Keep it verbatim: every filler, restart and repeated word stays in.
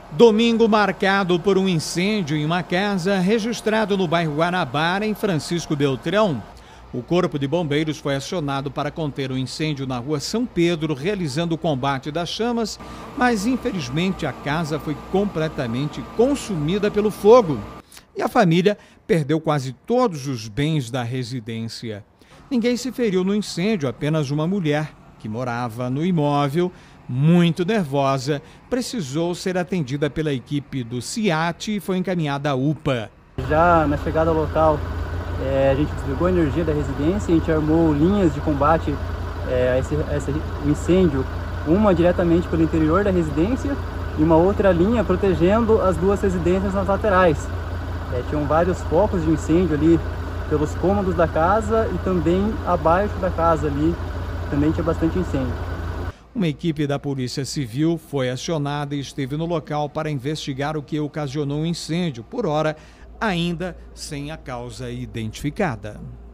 Domingo marcado por um incêndio em uma casa registrado no bairro Guanabara, em Francisco Beltrão. O Corpo de Bombeiros foi acionado para conter o incêndio na rua São Pedro, realizando o combate das chamas, mas infelizmente a casa foi completamente consumida pelo fogo. E a família perdeu quase todos os bens da residência. Ninguém se feriu no incêndio, apenas uma mulher que morava no imóvel, muito nervosa, precisou ser atendida pela equipe do SIAT e foi encaminhada à U P A. Já na chegada ao local, é, a gente desligou a energia da residência, a gente armou linhas de combate é, a esse, a esse incêndio, uma diretamente pelo interior da residência e uma outra linha protegendo as duas residências nas laterais. É, tinham vários focos de incêndio ali pelos cômodos da casa e também abaixo da casa ali, também tinha bastante incêndio. Uma equipe da Polícia Civil foi acionada e esteve no local para investigar o que ocasionou o incêndio, por hora ainda sem a causa identificada.